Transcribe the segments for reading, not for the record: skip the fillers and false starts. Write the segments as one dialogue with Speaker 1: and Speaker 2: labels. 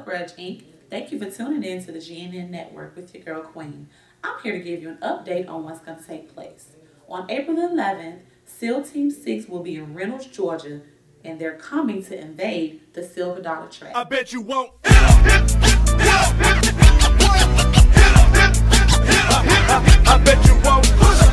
Speaker 1: Grudge Inc. Thank you for tuning in to the GNN Network with your girl Queen. I'm here to give you an update on what's going to take place. On April 11th, SEAL Team 6 will be in Reynolds, Georgia, and they're coming to invade the Silver Dollar Track.
Speaker 2: I bet you won't. I bet you won't.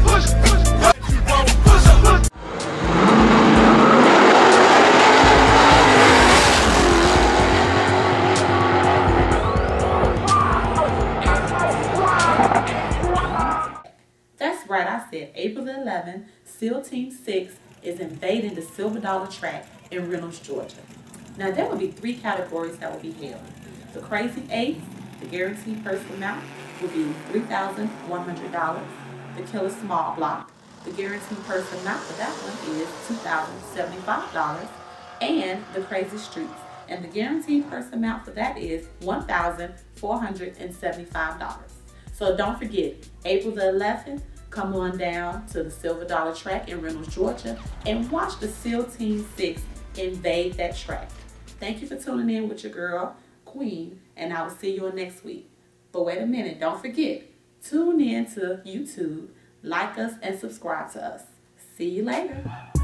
Speaker 1: That's right, I said April the 11th, SEAL Team 6 is invading the Silver Dollar Track in Reynolds, Georgia. Now, there will be 3 categories that will be held. The Crazy 8, the guaranteed purse amount, will be $3,100. The Killer Small Block, the guaranteed purse amount for that one is $2,075. And the Crazy Streets, and the guaranteed purse amount for that is $1,475. So don't forget, April the 11th, come on down to the Silver Dollar Track in Reynolds, Georgia, and watch the SEAL Team 6 invade that track. Thank you for tuning in with your girl, Queen, and I will see you next week. But wait a minute, don't forget, tune in to YouTube, like us, and subscribe to us. See you later.